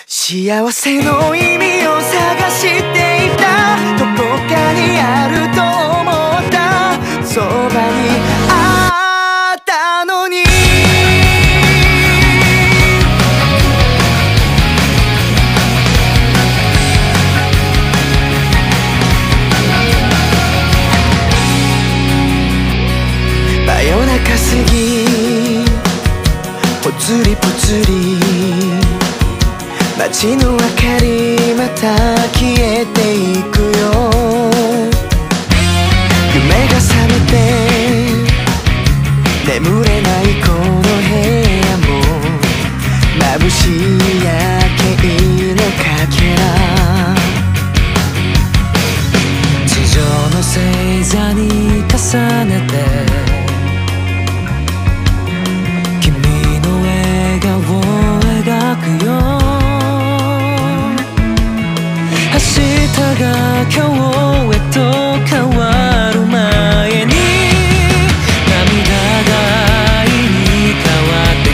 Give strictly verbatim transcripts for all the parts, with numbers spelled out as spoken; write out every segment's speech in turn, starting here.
幸せの意味を探していた、どこかにあると思った、そばにあったのに。真夜中過ぎぽつりぽつり街の明かりまた消えていくよ。夢が覚めて眠れないこの部屋も眩しい夜景のかけら、地上の星座に重ねて君の笑顔を描くよ。明日が今日へと変わる前に涙が愛に変わって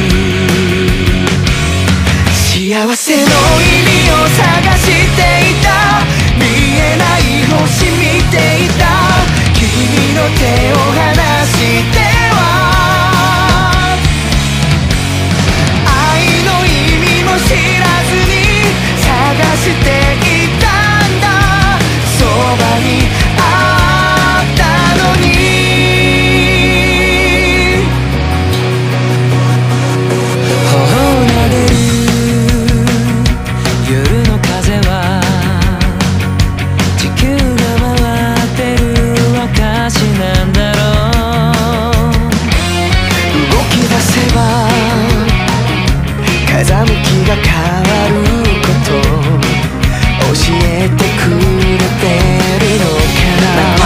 く。幸せの意味を探していた、見えない星見ていた、君の手を離しては愛の意味も知らずに探していた、そばにあったのに。頬を撫でる夜の風は地球が回ってる証なんだろう。動き出せば風向きが変わること教えてくれてるのかな。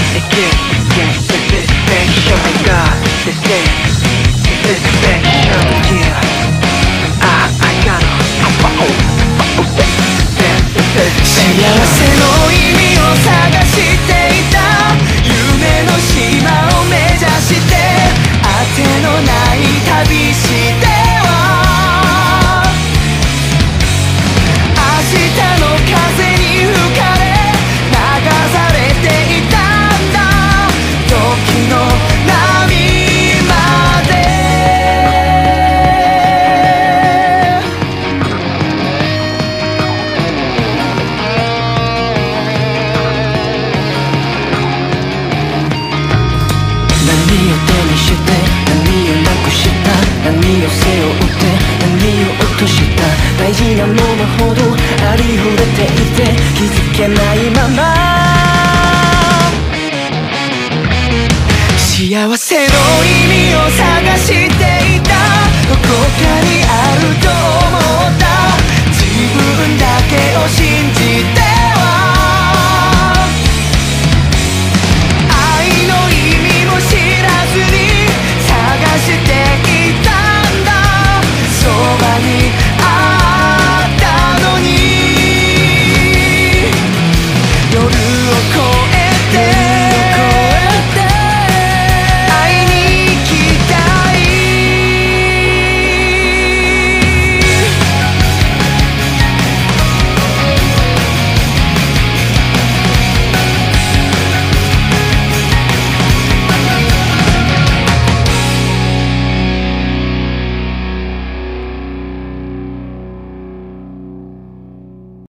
幸せの意味を探していた、夢の島を目指して当てのない旅しては明日の風に吹かれ流されていたんだ、時の波まで。何を手にして何をなくした、何を背負って何を落とした、大事なものほどありふれていて気づけないまま、幸せの意味を探していた、どこかにあると思